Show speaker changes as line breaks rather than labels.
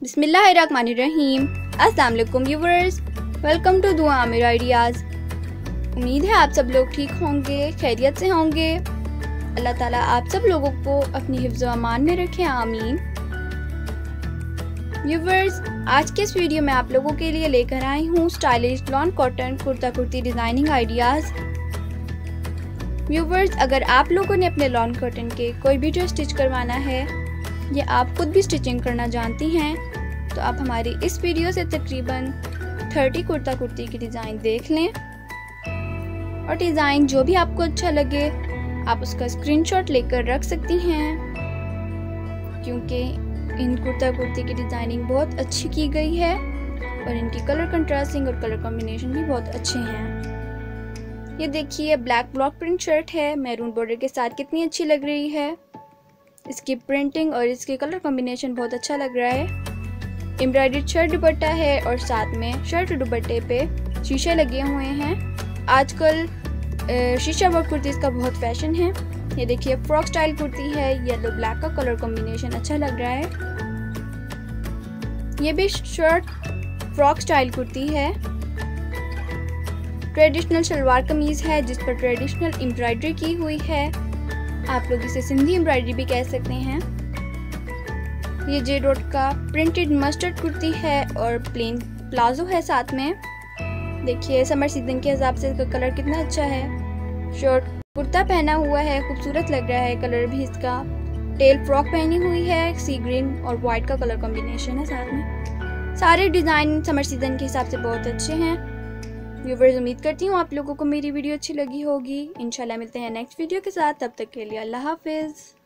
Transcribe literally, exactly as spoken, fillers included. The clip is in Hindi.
बिस्मिल्लाहिर्रहमानिर्रहीम। अस्सलाम वालेकुम व्यूअर्स, वेलकम टू दुआ आमिर आइडियाज़। उम्मीद है आप सब लोग ठीक होंगे, खैरियत से होंगे। अल्लाह ताला आप सब लोगों को अपनी हिफ्ज़ व अमान में रखें, आमीन। व्यूअर्स, आज के इस वीडियो में आप लोगों के लिए लेकर आई हूँ stylish lawn cotton kurta kurti designing ideas. Viewers, अगर आप लोगों ने अपने लॉन कॉटन के कोई भी ड्रेस स्टिच करवाना है या आप खुद भी स्टिचिंग करना जानती हैं तो आप हमारी इस वीडियो से तकरीबन तीस कुर्ता कुर्ती की डिज़ाइन देख लें और डिज़ाइन जो भी आपको अच्छा लगे आप उसका स्क्रीनशॉट लेकर रख सकती हैं, क्योंकि इन कुर्ता कुर्ती की डिज़ाइनिंग बहुत अच्छी की गई है और इनकी कलर कंट्रास्टिंग और कलर कॉम्बिनेशन भी बहुत अच्छे हैं। ये देखिए, ब्लैक ब्लॉक प्रिंट शर्ट है, मैरून बॉर्डर के साथ कितनी अच्छी लग रही है। इसकी प्रिंटिंग और इसके कलर कॉम्बिनेशन बहुत अच्छा लग रहा है। एम्ब्रॉयडर्ड शर्ट दुपट्टा है और साथ में शर्ट दुपट्टे पे शीशे लगे हुए हैं। आजकल शीशा वर्क कुर्तीज़ का बहुत फैशन है। ये देखिए, फ्रॉक स्टाइल कुर्ती है, येलो ब्लैक का कलर कॉम्बिनेशन अच्छा लग रहा है। ये भी शर्ट फ्रॉक स्टाइल कुर्ती है। ट्रेडिशनल शलवार कमीज़ है जिस पर ट्रेडिशनल एम्ब्रॉयडरी की हुई है। आप लोग इसे सिंधी एम्ब्रॉयडरी भी कह सकते हैं। ये जे डॉट का प्रिंटेड मस्टर्ड कुर्ती है और प्लेन प्लाजो है साथ में। देखिए, समर सीजन के हिसाब से इसका कलर कितना अच्छा है। शर्ट कुर्ता पहना हुआ है, खूबसूरत लग रहा है कलर भी इसका। टेल फ्रॉक पहनी हुई है, सी ग्रीन और वाइट का कलर कॉम्बिनेशन है साथ में। सारे डिज़ाइन समर सीजन के हिसाब से बहुत अच्छे हैं। व्यूवर्स, उम्मीद करती हूँ आप लोगों को मेरी वीडियो अच्छी लगी होगी। इंशाल्लाह मिलते हैं नेक्स्ट वीडियो के साथ, तब तक के लिए अल्लाह हाफिज़।